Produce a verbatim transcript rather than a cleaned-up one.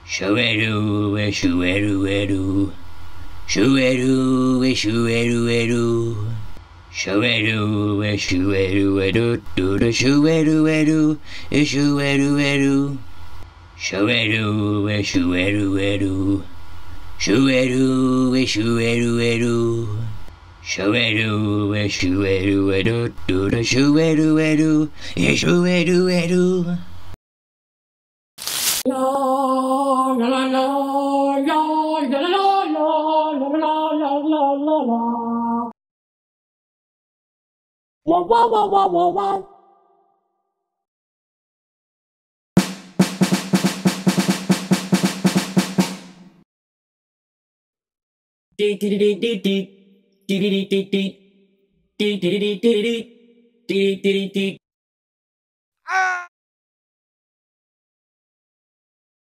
シュエルエシュエルエルシュエルエシュエルエルシュエルエシュエルエルドゥルシュエルエルエシュエルエルシュエルエシュエルエルシュエルエシュエルエルシュエルエシュエルエルドゥルシュエルエルエシュエルエル La la la la la la la la la la la la la. Wah wah wah wah wah wah. Dee dee dee dee dee dee dee dee dee dee dee dee dee dee dee dee dee dee.